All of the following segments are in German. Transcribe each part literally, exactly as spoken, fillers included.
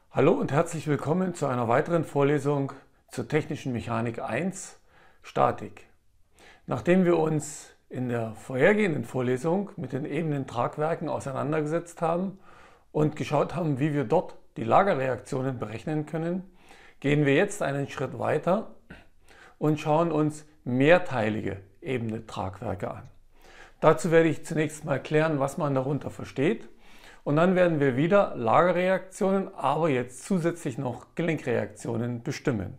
Hallo und herzlich willkommen zu einer weiteren Vorlesung zur Technischen Mechanik eins, Statik. Nachdem wir uns in der vorhergehenden Vorlesung mit den ebenen Tragwerken auseinandergesetzt haben und geschaut haben, wie wir dort die Lagerreaktionen berechnen können, gehen wir jetzt einen Schritt weiter und schauen uns mehrteilige ebene Tragwerke an. Dazu werde ich zunächst mal klären, was man darunter versteht. Und dann werden wir wieder Lagerreaktionen, aber jetzt zusätzlich noch Gelenkreaktionen bestimmen.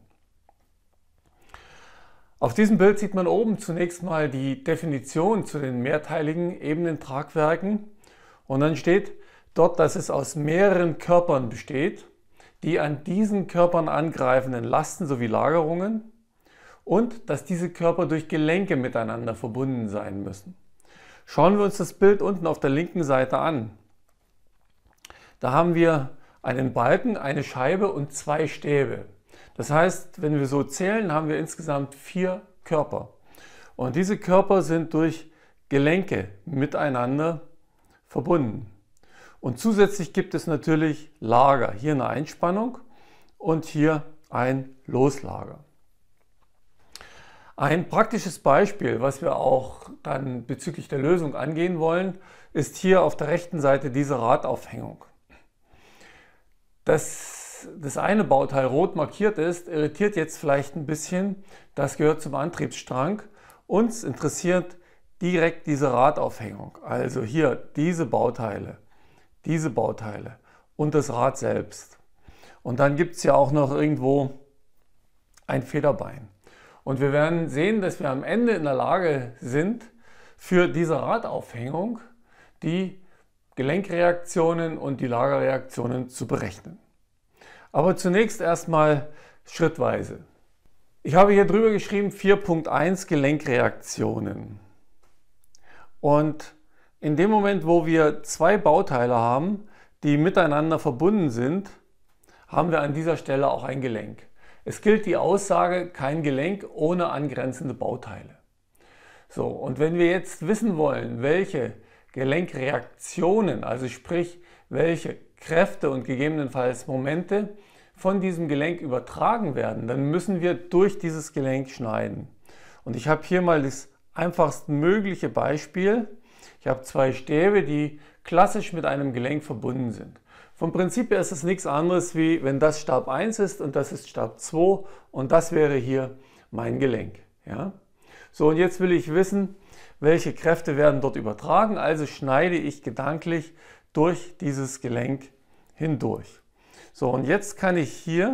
Auf diesem Bild sieht man oben zunächst mal die Definition zu den mehrteiligen ebenen Tragwerken. Und dann steht dort, dass es aus mehreren Körpern besteht, die an diesen Körpern angreifenden Lasten sowie Lagerungen und dass diese Körper durch Gelenke miteinander verbunden sein müssen. Schauen wir uns das Bild unten auf der linken Seite an. Da haben wir einen Balken, eine Scheibe und zwei Stäbe. Das heißt, wenn wir so zählen, haben wir insgesamt vier Körper. Und diese Körper sind durch Gelenke miteinander verbunden. Und zusätzlich gibt es natürlich Lager. Hier eine Einspannung und hier ein Loslager. Ein praktisches Beispiel, was wir auch dann bezüglich der Lösung angehen wollen, ist hier auf der rechten Seite diese Radaufhängung. Dass das eine Bauteil rot markiert ist, irritiert jetzt vielleicht ein bisschen. Das gehört zum Antriebsstrang. Uns interessiert direkt diese Radaufhängung. Also hier diese Bauteile, diese Bauteile und das Rad selbst. Und dann gibt es ja auch noch irgendwo ein Federbein. Und wir werden sehen, dass wir am Ende in der Lage sind, für diese Radaufhängung die Gelenkreaktionen und die Lagerreaktionen zu berechnen. Aber zunächst erstmal schrittweise. Ich habe hier drüber geschrieben vier Punkt eins Gelenkreaktionen. Und in dem Moment, wo wir zwei Bauteile haben, die miteinander verbunden sind, haben wir an dieser Stelle auch ein Gelenk. Es gilt die Aussage, kein Gelenk ohne angrenzende Bauteile. So, und wenn wir jetzt wissen wollen, welche Gelenkreaktionen, also sprich, welche Kräfte und gegebenenfalls Momente von diesem Gelenk übertragen werden, dann müssen wir durch dieses Gelenk schneiden. Und ich habe hier mal das einfachst mögliche Beispiel. Ich habe zwei Stäbe, die klassisch mit einem Gelenk verbunden sind. Vom Prinzip her ist es nichts anderes, wie wenn das Stab eins ist und das ist Stab zwei und das wäre hier mein Gelenk. Ja? So, und jetzt will ich wissen, welche Kräfte werden dort übertragen, also schneide ich gedanklich durch dieses Gelenk hindurch. So, und jetzt kann ich hier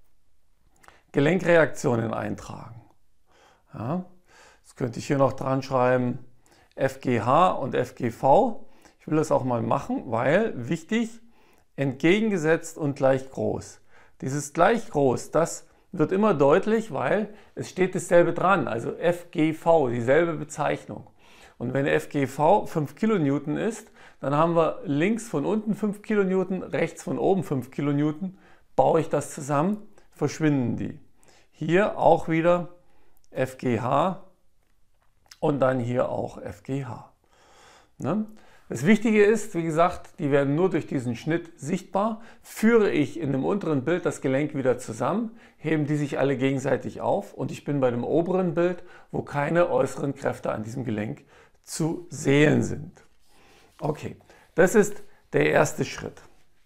Gelenkreaktionen eintragen. Ja, jetzt könnte ich hier noch dran schreiben F G H und F G V. Ich will das auch mal machen, weil wichtig, entgegengesetzt und gleich groß. Dieses gleich groß, das wird immer deutlich, weil es steht dasselbe dran, also F G V, dieselbe Bezeichnung. Und wenn F G V fünf Kilonewton ist, dann haben wir links von unten fünf Kilonewton, rechts von oben fünf Kilonewton. Baue ich das zusammen, verschwinden die. Hier auch wieder F G H und dann hier auch F G H. Ne? Das Wichtige ist, wie gesagt, die werden nur durch diesen Schnitt sichtbar. Führe ich in dem unteren Bild das Gelenk wieder zusammen, heben die sich alle gegenseitig auf und ich bin bei dem oberen Bild, wo keine äußeren Kräfte an diesem Gelenk zu sehen sind. Okay, das ist der erste Schritt.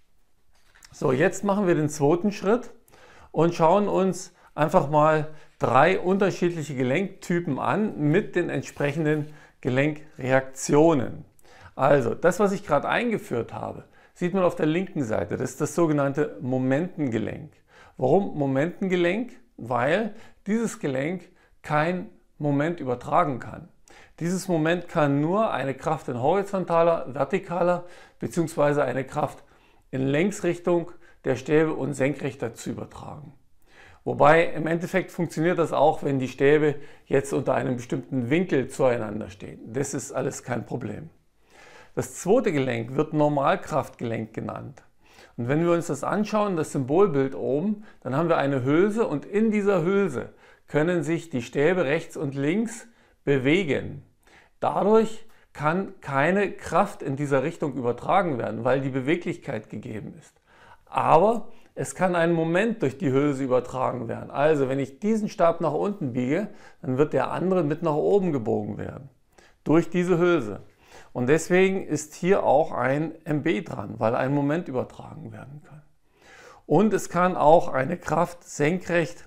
So, jetzt machen wir den zweiten Schritt und schauen uns einfach mal drei unterschiedliche Gelenktypen an mit den entsprechenden Gelenkreaktionen. Also, das, was ich gerade eingeführt habe, sieht man auf der linken Seite. Das ist das sogenannte Momentengelenk. Warum Momentengelenk? Weil dieses Gelenk kein Moment übertragen kann. Dieses Moment kann nur eine Kraft in horizontaler, vertikaler bzw. eine Kraft in Längsrichtung der Stäbe und senkrecht dazu übertragen. Wobei im Endeffekt funktioniert das auch, wenn die Stäbe jetzt unter einem bestimmten Winkel zueinander stehen. Das ist alles kein Problem. Das zweite Gelenk wird Normalkraftgelenk genannt. Und wenn wir uns das anschauen, das Symbolbild oben, dann haben wir eine Hülse und in dieser Hülse können sich die Stäbe rechts und links bewegen. Dadurch kann keine Kraft in dieser Richtung übertragen werden, weil die Beweglichkeit gegeben ist. Aber es kann ein Moment durch die Hülse übertragen werden. Also wenn ich diesen Stab nach unten biege, dann wird der andere mit nach oben gebogen werden. Durch diese Hülse. Und deswegen ist hier auch ein M B dran, weil ein Moment übertragen werden kann. Und es kann auch eine Kraft senkrecht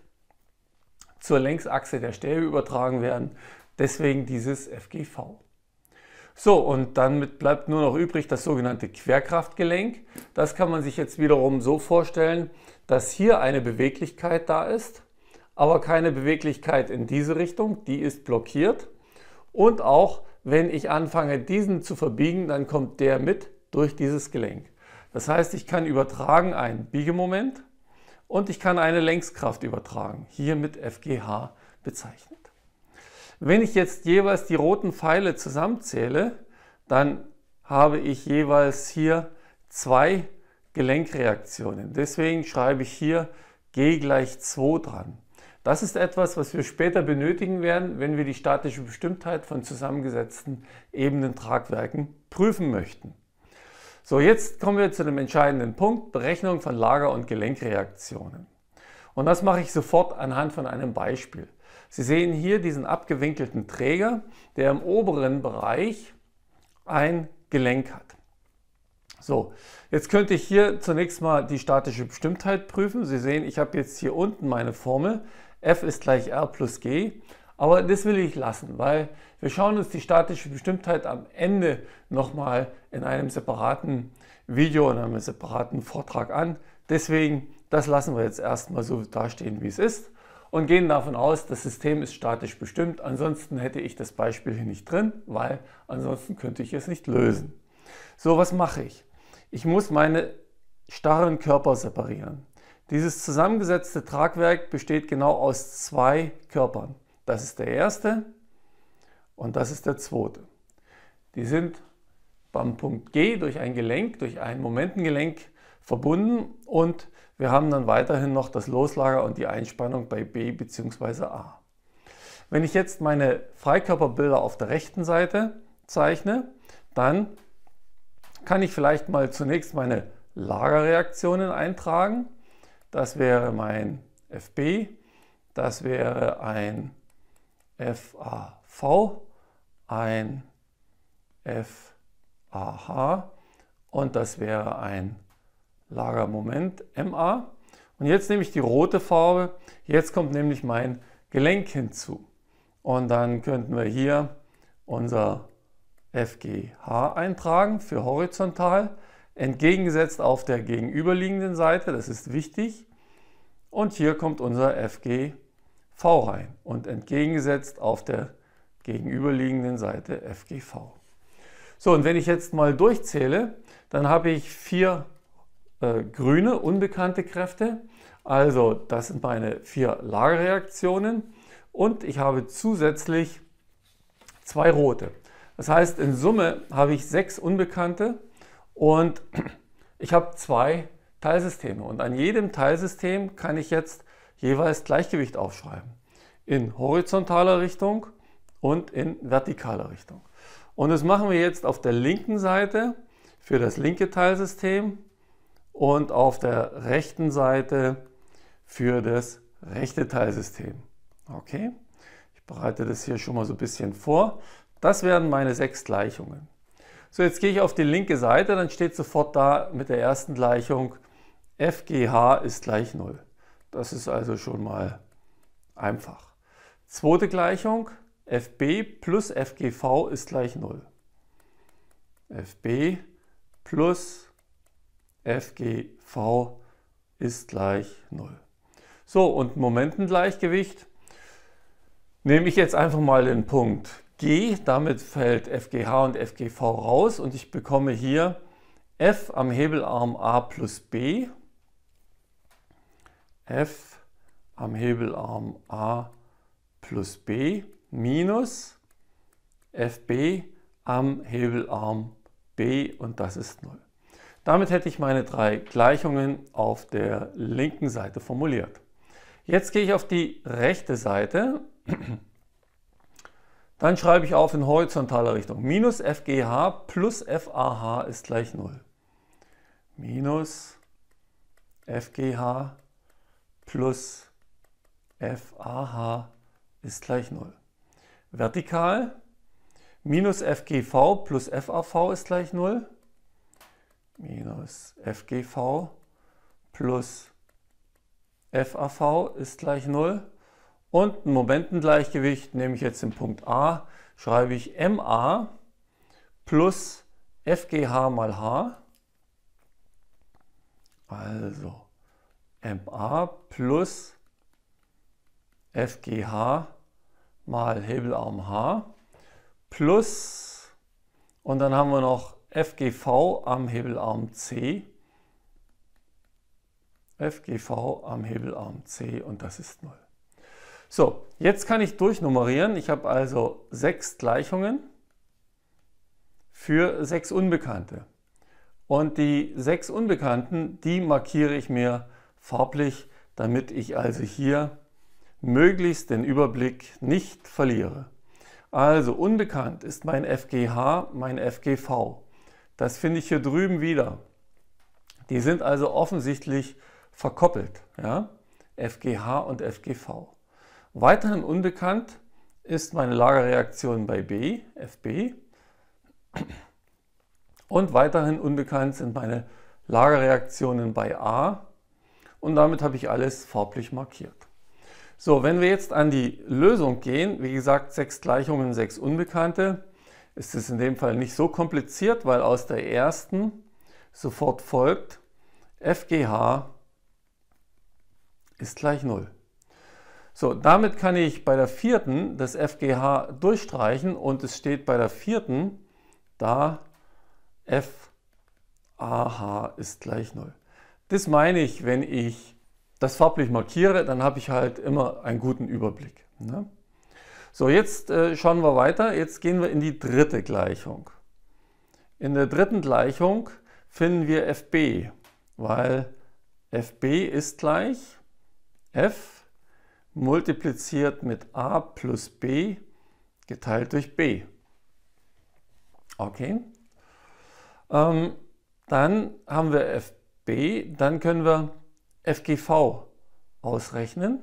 zur Längsachse der Stäbe übertragen werden. Deswegen dieses F G V. So, und damit bleibt nur noch übrig das sogenannte Querkraftgelenk. Das kann man sich jetzt wiederum so vorstellen, dass hier eine Beweglichkeit da ist, aber keine Beweglichkeit in diese Richtung, die ist blockiert. Und auch wenn ich anfange, diesen zu verbiegen, dann kommt der mit durch dieses Gelenk. Das heißt, ich kann übertragen ein Biegemoment und ich kann eine Längskraft übertragen, hier mit F G H bezeichnet. Wenn ich jetzt jeweils die roten Pfeile zusammenzähle, dann habe ich jeweils hier zwei Gelenkreaktionen. Deswegen schreibe ich hier G gleich zwei dran. Das ist etwas, was wir später benötigen werden, wenn wir die statische Bestimmtheit von zusammengesetzten ebenen Tragwerken prüfen möchten. So, jetzt kommen wir zu dem entscheidenden Punkt, Berechnung von Lager- und Gelenkreaktionen. Und das mache ich sofort anhand von einem Beispiel. Sie sehen hier diesen abgewinkelten Träger, der im oberen Bereich ein Gelenk hat. So, jetzt könnte ich hier zunächst mal die statische Bestimmtheit prüfen. Sie sehen, ich habe jetzt hier unten meine Formel, F ist gleich R plus G, aber das will ich lassen, weil wir schauen uns die statische Bestimmtheit am Ende nochmal in einem separaten Video, in einem separaten Vortrag an. Deswegen, das lassen wir jetzt erstmal so dastehen, wie es ist. Und gehen davon aus, das System ist statisch bestimmt. Ansonsten hätte ich das Beispiel hier nicht drin, weil ansonsten könnte ich es nicht lösen. So, was mache ich? Ich muss meine starren Körper separieren. Dieses zusammengesetzte Tragwerk besteht genau aus zwei Körpern. Das ist der erste und das ist der zweite. Die sind beim Punkt G durch ein Gelenk, durch ein Momentengelenk verbunden und wir haben dann weiterhin noch das Loslager und die Einspannung bei B bzw. A. Wenn ich jetzt meine Freikörperbilder auf der rechten Seite zeichne, dann kann ich vielleicht mal zunächst meine Lagerreaktionen eintragen. Das wäre mein F B, das wäre ein F A V, ein F A H und das wäre ein Lagermoment M A. Und jetzt nehme ich die rote Farbe, jetzt kommt nämlich mein Gelenk hinzu. Und dann könnten wir hier unser F G H eintragen für horizontal, entgegengesetzt auf der gegenüberliegenden Seite, das ist wichtig. Und hier kommt unser F G V rein und entgegengesetzt auf der gegenüberliegenden Seite F G V. So, und wenn ich jetzt mal durchzähle, dann habe ich vier äh, grüne, unbekannte Kräfte. Also das sind meine vier Lagerreaktionen und ich habe zusätzlich zwei rote. Das heißt, in Summe habe ich sechs Unbekannte und ich habe zwei Teilsysteme. Und an jedem Teilsystem kann ich jetzt jeweils Gleichgewicht aufschreiben. In horizontaler Richtung und in vertikaler Richtung. Und das machen wir jetzt auf der linken Seite für das linke Teilsystem und auf der rechten Seite für das rechte Teilsystem. Okay, ich bereite das hier schon mal so ein bisschen vor. Das werden meine sechs Gleichungen. So, jetzt gehe ich auf die linke Seite, dann steht sofort da mit der ersten Gleichung F G H ist gleich null. Das ist also schon mal einfach. Zweite Gleichung, F B plus F G V ist gleich null. F B plus F G V ist gleich null. So, und Momentengleichgewicht nehme ich jetzt einfach mal den Punkt G, damit fällt F G H und F G V raus und ich bekomme hier F am Hebelarm A plus B, F am Hebelarm A plus B minus F B am Hebelarm B und das ist null. Damit hätte ich meine drei Gleichungen auf der linken Seite formuliert. Jetzt gehe ich auf die rechte Seite. Dann schreibe ich auf in horizontaler Richtung. Minus F G H plus F A H ist gleich null. Minus F G H plus F A H ist gleich null. Vertikal minus F G V plus F A V ist gleich null. Minus F G V plus F A V ist gleich null. Und ein Momentengleichgewicht nehme ich jetzt im Punkt A, schreibe ich M A plus F G H mal H. Also M A plus F G H mal Hebelarm H plus, und dann haben wir noch F G V am Hebelarm C. F G V am Hebelarm C und das ist null. So, jetzt kann ich durchnummerieren. Ich habe also sechs Gleichungen für sechs Unbekannte. Und die sechs Unbekannten, die markiere ich mir farblich, damit ich also hier möglichst den Überblick nicht verliere. Also unbekannt ist mein F G H, mein F G V. Das finde ich hier drüben wieder. Die sind also offensichtlich verkoppelt, ja? F G H und F G V. Weiterhin unbekannt ist meine Lagerreaktion bei B, F B. Und weiterhin unbekannt sind meine Lagerreaktionen bei A. Und damit habe ich alles farblich markiert. So, wenn wir jetzt an die Lösung gehen, wie gesagt, sechs Gleichungen, sechs Unbekannte, ist es in dem Fall nicht so kompliziert, weil aus der ersten sofort folgt, F G H ist gleich null. So, damit kann ich bei der vierten das F G H durchstreichen und es steht bei der vierten da F A H ist gleich null. Das meine ich, wenn ich das farblich markiere, dann habe ich halt immer einen guten Überblick. Ne? So, jetzt äh, schauen wir weiter. Jetzt gehen wir in die dritte Gleichung. In der dritten Gleichung finden wir F B, weil F B ist gleich F multipliziert mit A plus B geteilt durch B. Okay. Ähm, dann haben wir F B, dann können wir F G V ausrechnen.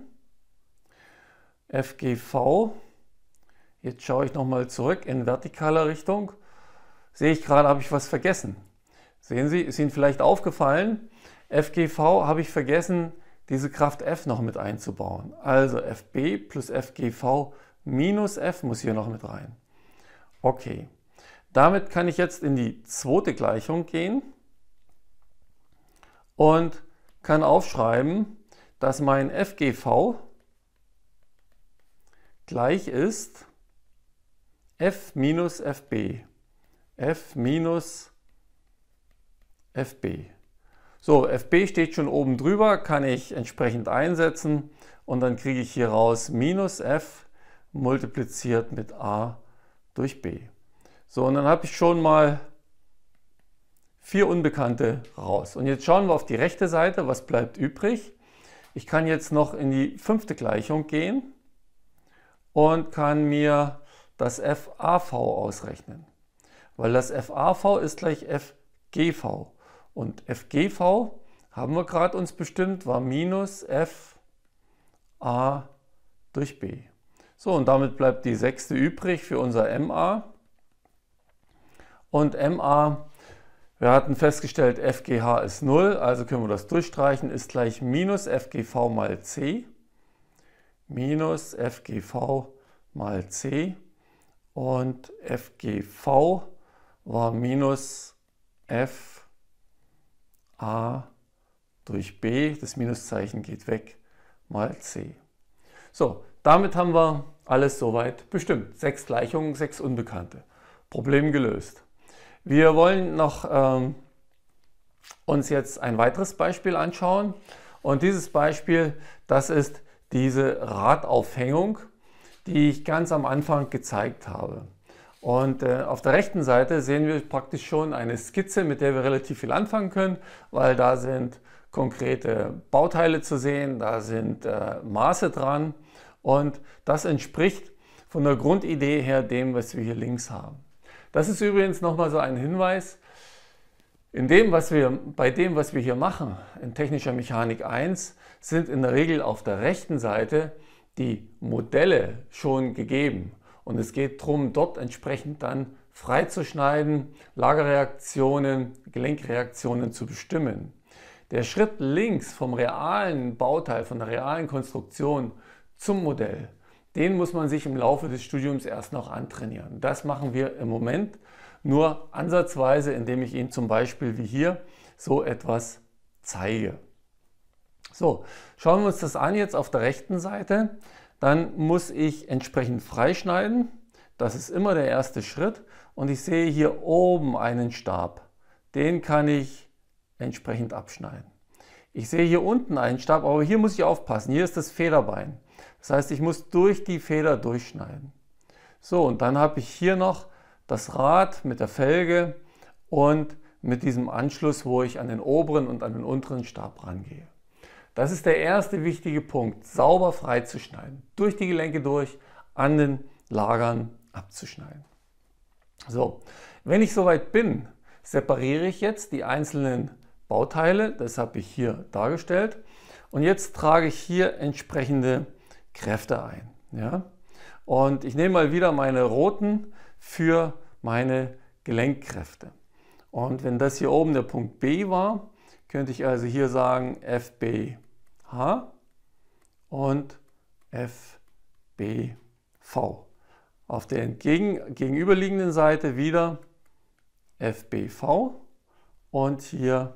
F G V, jetzt schaue ich nochmal zurück in vertikaler Richtung. Sehe ich gerade, habe ich was vergessen. Sehen Sie, ist Ihnen vielleicht aufgefallen, F G V habe ich vergessen, diese Kraft F noch mit einzubauen. Also F B plus F G V minus F muss hier noch mit rein. Okay, damit kann ich jetzt in die zweite Gleichung gehen und kann aufschreiben, dass mein F G V gleich ist F minus F B. F minus F B. So, F B steht schon oben drüber, kann ich entsprechend einsetzen und dann kriege ich hier raus minus F multipliziert mit A durch B. So, und dann habe ich schon mal vier Unbekannte raus. Und jetzt schauen wir auf die rechte Seite, was bleibt übrig. Ich kann jetzt noch in die fünfte Gleichung gehen und kann mir das F A V ausrechnen. Weil das F A V ist gleich F G V. Und F G V haben wir gerade uns bestimmt, war minus F A durch B. So, und damit bleibt die sechste übrig für unser M A. Und M A, wir hatten festgestellt, F G H ist null, also können wir das durchstreichen, ist gleich minus F G V mal C. Minus F G V mal C. Und F G V war minus F A durch B, das Minuszeichen geht weg, mal C. So, damit haben wir alles soweit bestimmt. Sechs Gleichungen, sechs Unbekannte. Problem gelöst. Wir wollen noch ähm, uns jetzt ein weiteres Beispiel anschauen. Und dieses Beispiel, das ist diese Radaufhängung, die ich ganz am Anfang gezeigt habe. Und äh, auf der rechten Seite sehen wir praktisch schon eine Skizze, mit der wir relativ viel anfangen können, weil da sind konkrete Bauteile zu sehen, da sind äh, Maße dran und das entspricht von der Grundidee her dem, was wir hier links haben. Das ist übrigens nochmal so ein Hinweis. In dem, was wir, bei dem, was wir hier machen, in Technischer Mechanik eins, sind in der Regel auf der rechten Seite die Modelle schon gegeben. Und es geht darum, dort entsprechend dann freizuschneiden, Lagerreaktionen, Gelenkreaktionen zu bestimmen. Der Schritt links vom realen Bauteil, von der realen Konstruktion zum Modell, den muss man sich im Laufe des Studiums erst noch antrainieren. Das machen wir im Moment nur ansatzweise, indem ich Ihnen zum Beispiel wie hier so etwas zeige. So, schauen wir uns das an jetzt auf der rechten Seite. Dann muss ich entsprechend freischneiden. Das ist immer der erste Schritt. Und ich sehe hier oben einen Stab. Den kann ich entsprechend abschneiden. Ich sehe hier unten einen Stab, aber hier muss ich aufpassen. Hier ist das Federbein. Das heißt, ich muss durch die Feder durchschneiden. So, und dann habe ich hier noch das Rad mit der Felge und mit diesem Anschluss, wo ich an den oberen und an den unteren Stab rangehe. Das ist der erste wichtige Punkt, sauber freizuschneiden, durch die Gelenke durch, an den Lagern abzuschneiden. So, wenn ich soweit bin, separiere ich jetzt die einzelnen Bauteile, das habe ich hier dargestellt, und jetzt trage ich hier entsprechende Kräfte ein. Ja? Und ich nehme mal wieder meine roten für meine Gelenkkräfte. Und wenn das hier oben der Punkt B war, könnte ich also hier sagen F B H und F B V. Auf der entgegen, gegenüberliegenden Seite wieder F B V und hier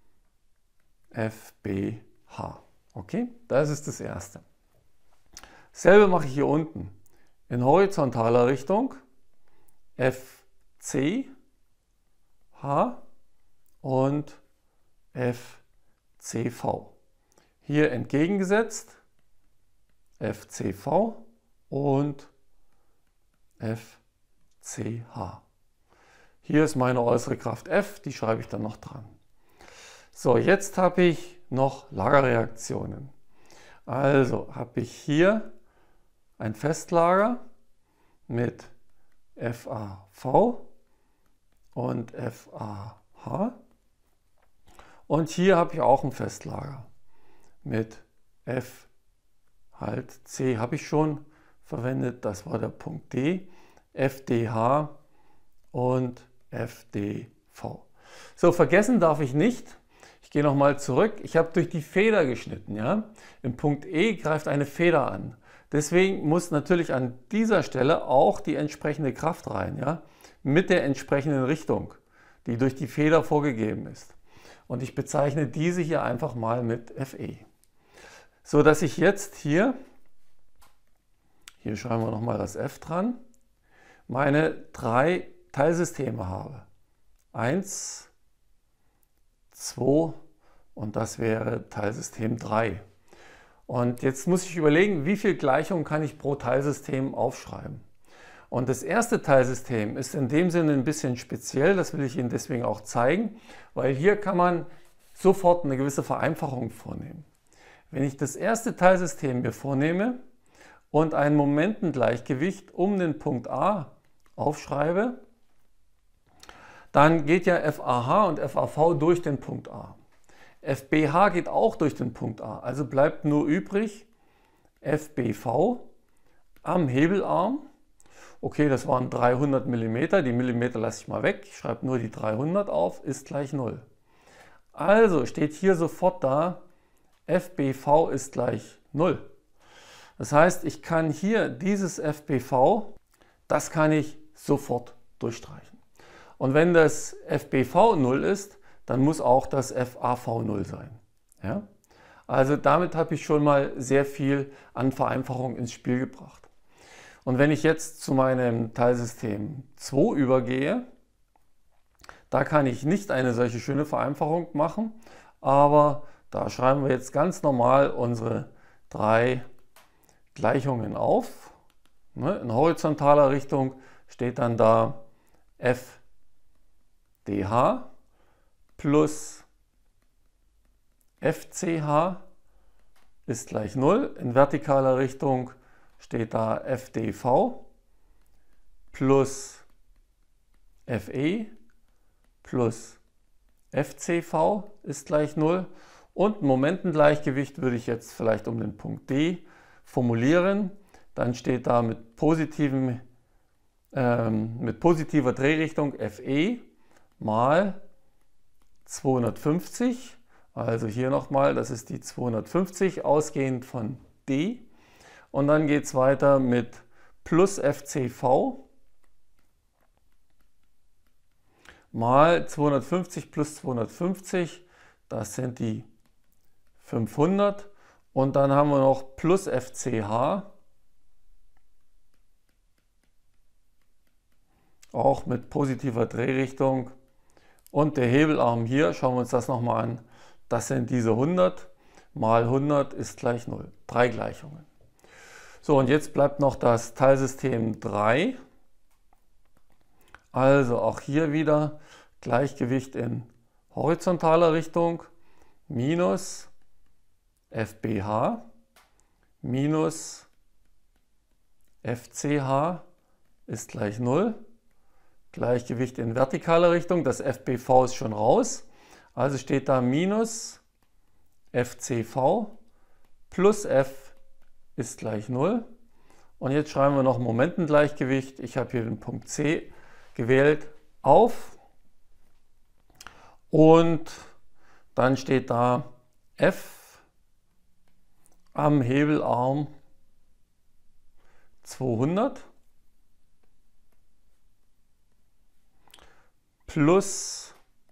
F B H. Okay, das ist das erste. Dasselbe mache ich hier unten. In horizontaler Richtung F C H und F C V. Hier entgegengesetzt F C V und F C H. Hier ist meine äußere Kraft F, die schreibe ich dann noch dran. So, jetzt habe ich noch Lagerreaktionen. Also habe ich hier ein Festlager mit F A V und F A H. Und hier habe ich auch ein Festlager mit F, halt C habe ich schon verwendet, das war der Punkt D, F D H und F D V. So, vergessen darf ich nicht, ich gehe nochmal zurück, ich habe durch die Feder geschnitten. Ja? Im Punkt E greift eine Feder an. Deswegen muss natürlich an dieser Stelle auch die entsprechende Kraft rein, ja? Mit der entsprechenden Richtung, die durch die Feder vorgegeben ist. Und ich bezeichne diese hier einfach mal mit F E. So dass ich jetzt hier, hier schreiben wir nochmal das F dran, meine drei Teilsysteme habe. eins, zwei und das wäre Teilsystem drei. Und jetzt muss ich überlegen, wie viele Gleichungen kann ich pro Teilsystem aufschreiben. Und das erste Teilsystem ist in dem Sinne ein bisschen speziell, das will ich Ihnen deswegen auch zeigen, weil hier kann man sofort eine gewisse Vereinfachung vornehmen. Wenn ich das erste Teilsystem mir vornehme und ein Momentengleichgewicht um den Punkt A aufschreibe, dann geht ja F A H und F A V durch den Punkt A. F B H geht auch durch den Punkt A, also bleibt nur übrig F B V am Hebelarm. Okay, das waren dreihundert Millimeter, die Millimeter lasse ich mal weg, ich schreibe nur die dreihundert auf, ist gleich null. Also steht hier sofort da, F B V ist gleich null. Das heißt, ich kann hier dieses F B V, das kann ich sofort durchstreichen. Und wenn das F B V null ist, dann muss auch das F A V null sein. Ja? Also damit habe ich schon mal sehr viel an Vereinfachung ins Spiel gebracht. Und wenn ich jetzt zu meinem Teilsystem zwei übergehe, da kann ich nicht eine solche schöne Vereinfachung machen, aber da schreiben wir jetzt ganz normal unsere drei Gleichungen auf. In horizontaler Richtung steht dann da F D H plus F C H ist gleich null. In vertikaler Richtung steht da F D V plus F E plus F C V ist gleich null und Momentengleichgewicht würde ich jetzt vielleicht um den Punkt D formulieren. Dann steht da mit, positivem, ähm, mit positiver Drehrichtung Fe mal zweihundertfünfzig. Also hier nochmal, das ist die zweihundertfünfzig ausgehend von D. Und dann geht es weiter mit plus F C V mal zweihundertfünfzig plus zweihundertfünfzig, das sind die fünfhundert. Und dann haben wir noch plus F C H, auch mit positiver Drehrichtung. Und der Hebelarm hier, schauen wir uns das nochmal an, das sind diese hundert, mal hundert ist gleich null. Drei Gleichungen. So, und jetzt bleibt noch das Teilsystem drei. Also auch hier wieder Gleichgewicht in horizontaler Richtung minus F B H minus F C H ist gleich null. Gleichgewicht in vertikaler Richtung, das F B V ist schon raus. Also steht da minus F C V plus F ist gleich null. Und jetzt schreiben wir noch Momentengleichgewicht. Ich habe hier den Punkt C gewählt auf. Und dann steht da F am Hebelarm zweihundert plus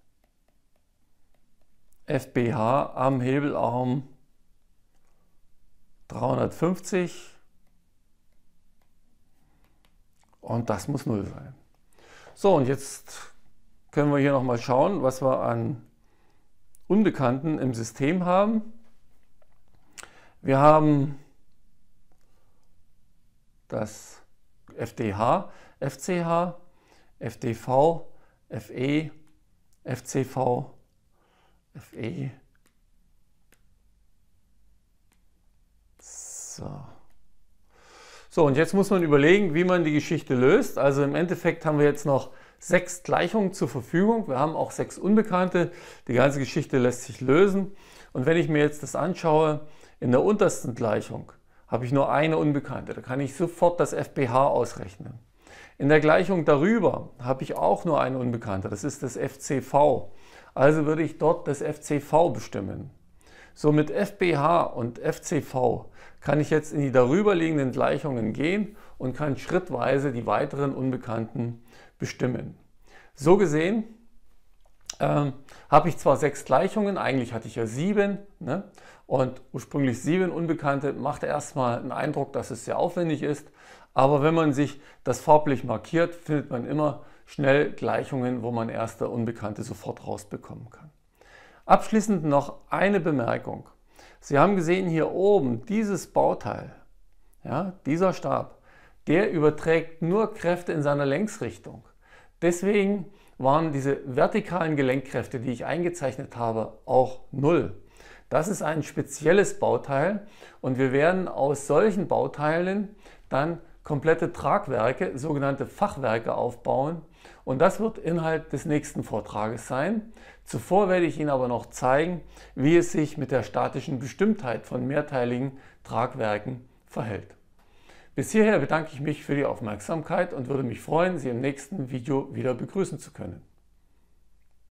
F B H am Hebelarm dreihundertfünfzig und das muss null sein. So, und jetzt können wir hier nochmal schauen, was wir an Unbekannten im System haben. Wir haben das F D H, F C H, F D V, Fe, F C V, Fe. So. So, und jetzt muss man überlegen, wie man die Geschichte löst. Also im Endeffekt haben wir jetzt noch sechs Gleichungen zur Verfügung. Wir haben auch sechs Unbekannte. Die ganze Geschichte lässt sich lösen. Und wenn ich mir jetzt das anschaue, in der untersten Gleichung habe ich nur eine Unbekannte. Da kann ich sofort das F B H ausrechnen. In der Gleichung darüber habe ich auch nur eine Unbekannte. Das ist das F C V. Also würde ich dort das F C V bestimmen. So, mit F B H und F C V kann ich jetzt in die darüberliegenden Gleichungen gehen und kann schrittweise die weiteren Unbekannten bestimmen. So gesehen äh, habe ich zwar sechs Gleichungen, eigentlich hatte ich ja sieben, ne? Und ursprünglich sieben Unbekannte, macht erstmal einen Eindruck, dass es sehr aufwendig ist, aber wenn man sich das farblich markiert, findet man immer schnell Gleichungen, wo man erste Unbekannte sofort rausbekommen kann. Abschließend noch eine Bemerkung. Sie haben gesehen hier oben, dieses Bauteil, ja, dieser Stab, der überträgt nur Kräfte in seiner Längsrichtung. Deswegen waren diese vertikalen Gelenkkräfte, die ich eingezeichnet habe, auch null. Das ist ein spezielles Bauteil und wir werden aus solchen Bauteilen dann komplette Tragwerke, sogenannte Fachwerke aufbauen. Und das wird Inhalt des nächsten Vortrages sein. Zuvor werde ich Ihnen aber noch zeigen, wie es sich mit der statischen Bestimmtheit von mehrteiligen Tragwerken verhält. Bis hierher bedanke ich mich für die Aufmerksamkeit und würde mich freuen, Sie im nächsten Video wieder begrüßen zu können.